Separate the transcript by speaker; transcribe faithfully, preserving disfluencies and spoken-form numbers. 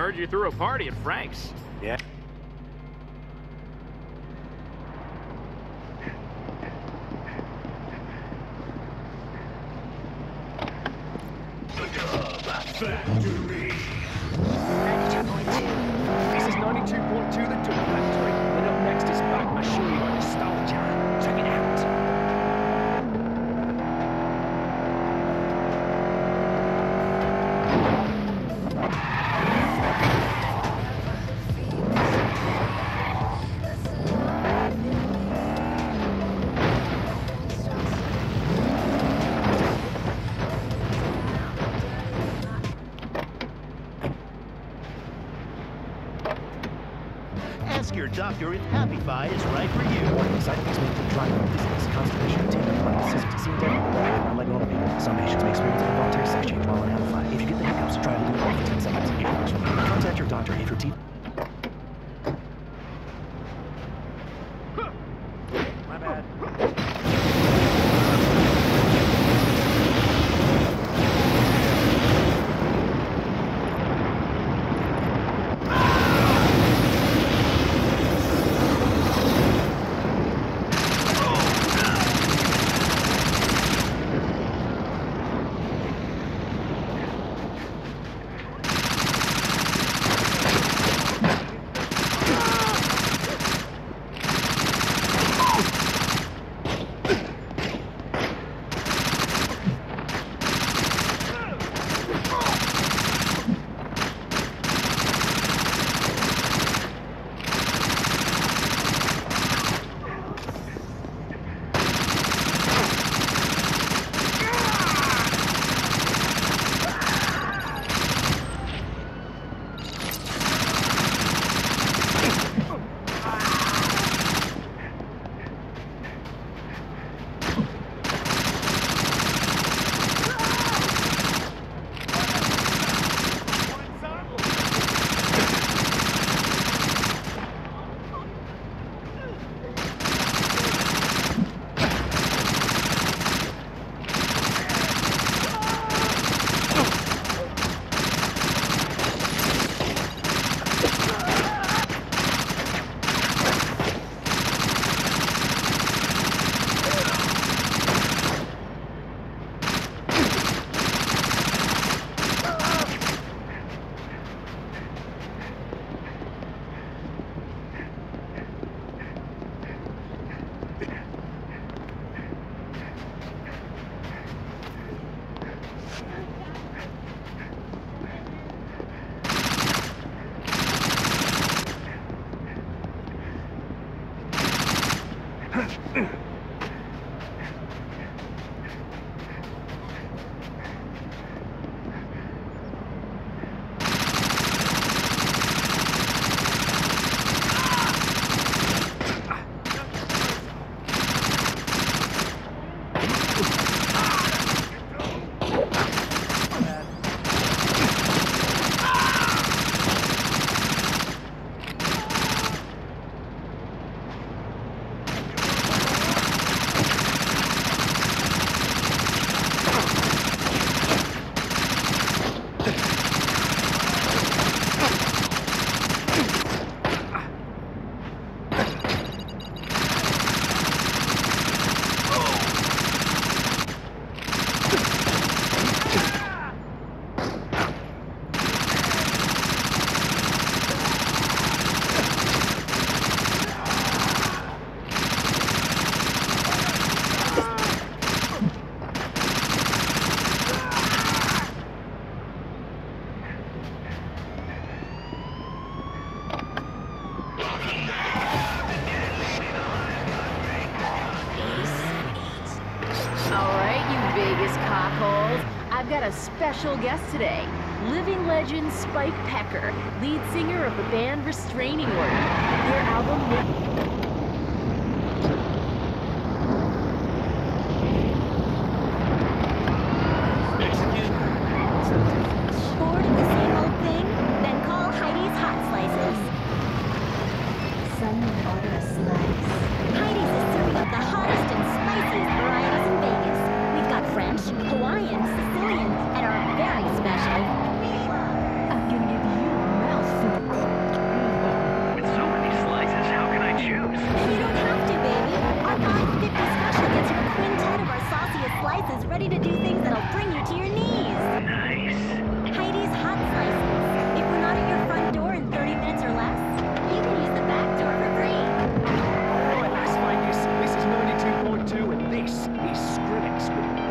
Speaker 1: Heard you threw a party at Frank's.
Speaker 2: Yeah.
Speaker 3: The Dub Factory.
Speaker 4: ninety-two point two.
Speaker 5: This is ninety-two point two, the Dub Factory. And up next is Back Machine by Nostalgia. Check it out.
Speaker 6: Ask your doctor if Happy Fi is right for you.
Speaker 7: Warning, side effects may include dry mouth disease, constipation, tingling, blindness, seeing dead, not like normal people. Some patients may experience an involuntary sex change while on Happy Fi. If you get the hiccups, try to do it all for ten seconds. If it works for you, contact your doctor if your teeth...
Speaker 2: My bad.
Speaker 4: I've got a special guest today. Living legend Spike Pecker, lead singer of the band Restraining Order. Their album...
Speaker 8: Bored of the same old thing? Then call Heidi's Hot Slices. Someone order a slice. Heidi's is serving up the hottest and spiciest varieties in Vegas. We've got French, Hawaiian, Sicilian, and our very special...
Speaker 4: I'm gonna give you a
Speaker 8: slices ready to do things that'll bring you to your knees.
Speaker 3: Nice.
Speaker 8: Heidi's Hot Slices. If we're not at your front door in thirty minutes or less, you can use the back door for free.
Speaker 5: All right, Las Vegas. This is ninety-two point two, and this is Skrillex with